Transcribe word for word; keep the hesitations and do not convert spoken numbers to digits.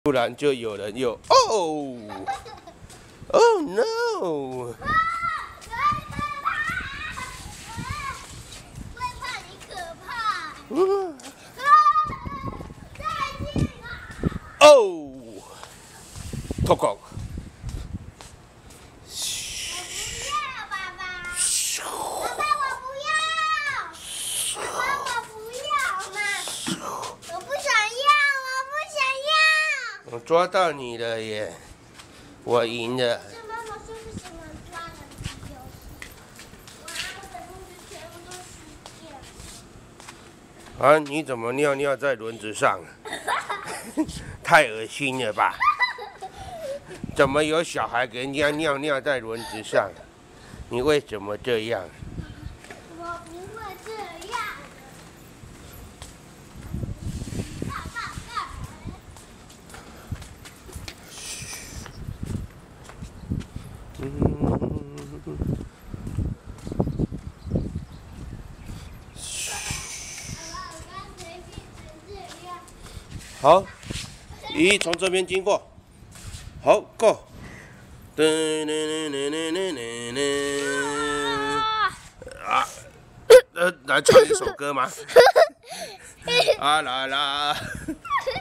突然就有人又哦 ，Oh no！ 会怕你可怕。 嗯， 再见啊！ 哦，脱光。 爸爸，爸爸我不要，爸爸我不要嘛，我不想要，我不想要。 我抓到你了耶！我赢了。 这妈妈说不喜欢抓的游戏。哇，我的东西全部都湿掉。 啊，你怎么尿尿在轮子上？太恶心了吧！怎么有小孩给人家尿尿在轮子上？你为什么这样？ 我不会这样。爸爸爸。 嗯。好，咦，从这边经过。好，Go。噔噔噔噔噔噔噔。啊，呃，来唱一首歌吗？啊啦啦。